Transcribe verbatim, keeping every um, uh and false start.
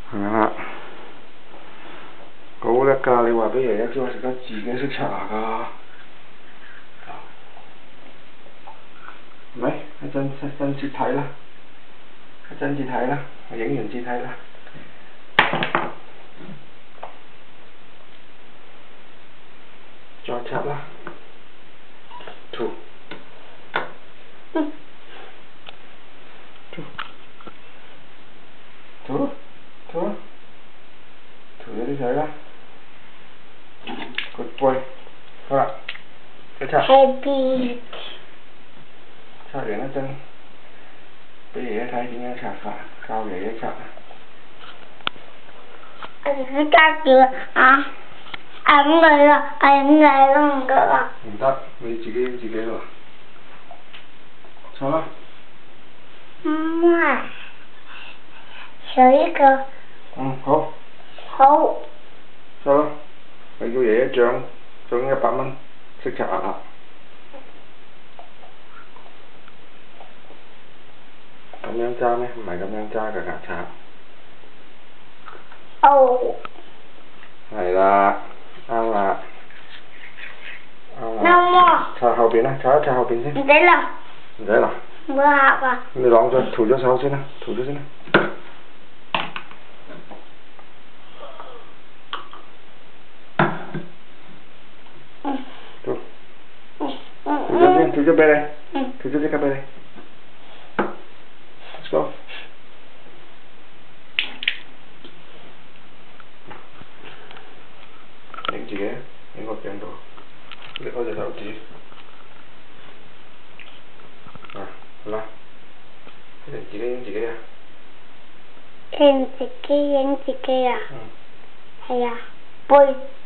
啊，好叻㗎！你話俾爺爺知我食得自己識刷牙㗎。咪一陣一陣接睇啦，一陣接睇啦，我影完接睇啦。再刷啦，塗。嗯。塗。塗，塗，塗咗啲水啦。Good boy，好啦，再刷。 Happy。 刷完一陣，俾爺爺睇點樣刷法，教爺爺刷。 我只家叫啊，揞佢啦，揞佢都唔得啦。 唔得，你自己自己喎。刷啦。 媽媽，小一個。 嗯，好。 好。 刷啦，你叫爺爺獎獎一百蚊，識刷牙。咁樣揸咩？唔係咁樣揸㗎牙刷。 哦。 係啦，啱啦。啱啦。 媽媽。 刷後邊啦，刷一刷後邊先。 唔使啦。 唔使啦。 唔會嚇啊。 你啷咗塗咗手先啦，塗咗先啦。 嗯。 塗。 嗯嗯。 塗咗先，塗咗俾你。 嗯。 塗咗即刻俾你。Let's go。影自己，影個鏡度，拎開隻手指。啊，好啦，你自己影自己啊。 影自己影自己啊。 嗯。 係啊，背。